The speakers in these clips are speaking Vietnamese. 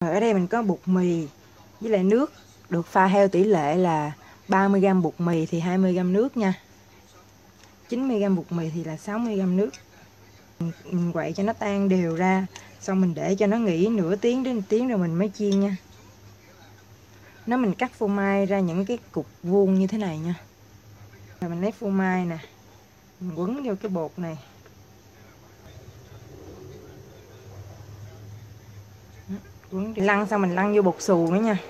Ở đây mình có bột mì với lại nước, được pha theo tỷ lệ là 30g bột mì thì 20g nước nha. 90g bột mì thì là 60g nước. Mình quậy cho nó tan đều ra, xong mình để cho nó nghỉ nửa tiếng đến 1 tiếng rồi mình mới chiên nha. Nó mình cắt phô mai ra những cái cục vuông như thế này nha. Rồi mình lấy phô mai nè, mình quấn vô cái bột này. Quấn lăn xong mình lăn vô bột xù nữa nha.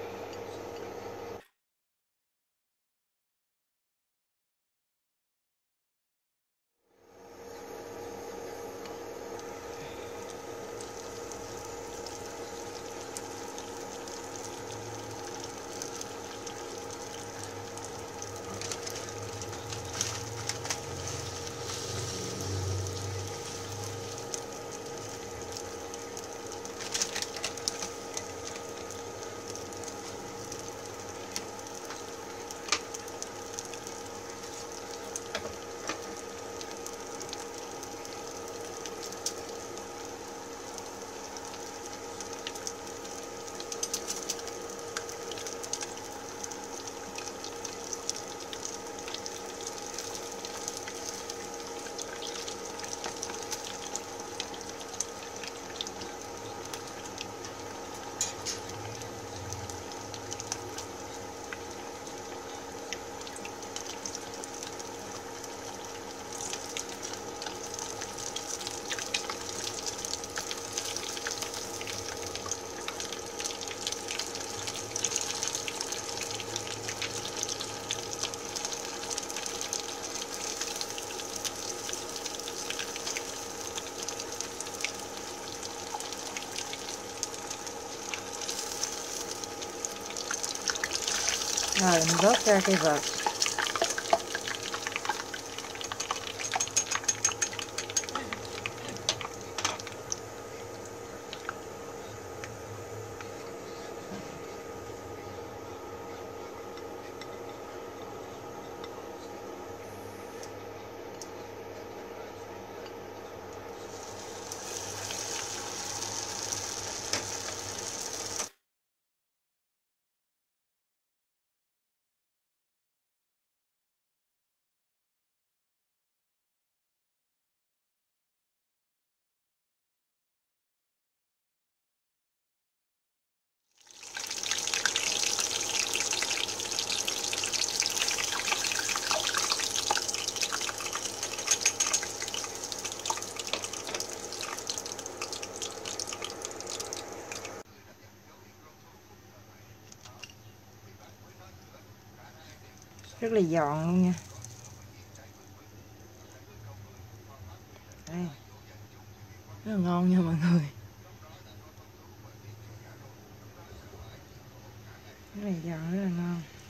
Rồi mình vớt ra cây vợt. Rất là giòn luôn nha. Đây. Rất là ngon nha mọi người. Rất là giòn, rất là ngon.